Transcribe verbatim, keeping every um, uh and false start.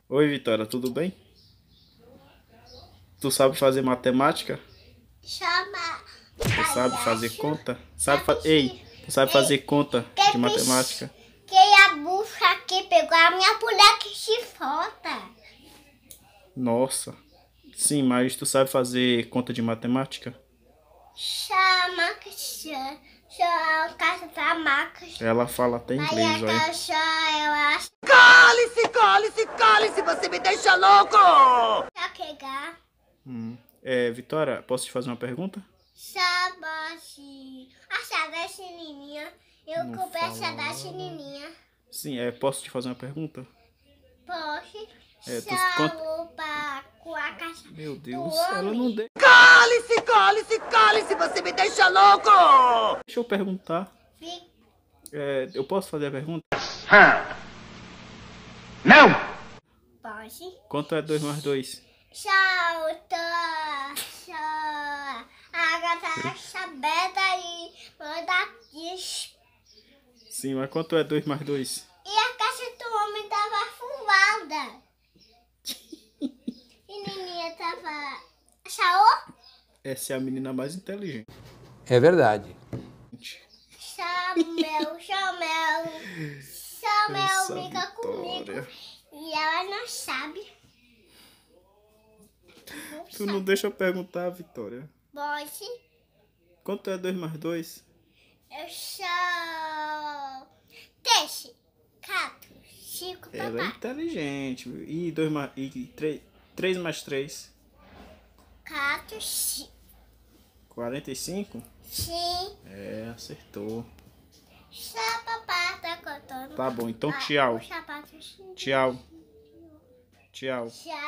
Oi, Vitória, tudo bem? Tu sabe fazer matemática? Chama Tu sabe fazer palhaço. conta? Sabe fa... Ei, Caprichi. tu sabe Ei, fazer conta que de pis- matemática? que a bucha aqui pegou a minha boneca chifota. Nossa. Sim, mas tu sabe fazer conta de matemática? Chama que chama. Chama casa da maca. Ela fala até Mas inglês, a olha. caixa eu acho Cale-se, cale-se, cale-se, você me deixa louco! que é pegar. Hum. É, Vitória, posso te fazer uma pergunta? Sabashi. A da chininha. Eu Não comprei essa fala da nada. chininha. Sim, é, posso te fazer uma pergunta? Poxa. É, tu Chamou pra com a caixa Meu do Deus, ela não homem. deixa. Cale-se, cale-se, cale-se, você me deixa louco! Deixa eu perguntar. Fica É, eu posso fazer a pergunta? Não! Pode. Quanto é dois mais dois? Solta, chora. A gata sabeta aí, manda diz. Sim, mas quanto é dois mais dois? E a caixa do homem tava fumada. E Nininha tava. Chaô? Essa é a menina mais inteligente. É verdade. Chamel, chamel. Chamel Essa fica comigo. Vitória. E ela não sabe. Não Tu não sabe. deixa eu perguntar, Vitória. Pode. Quanto é dois mais dois? Eu sou. Teixe, quatro, cinco, Ela é papai. inteligente. E dois mais e três, três mais três? Quatro, cinco. quarenta e cinco? Sim. É, acertou. Sapapai tá contando. Tá bom, então Ah, tchau. o sapato, sim. Tchau. Tchau. Tchau.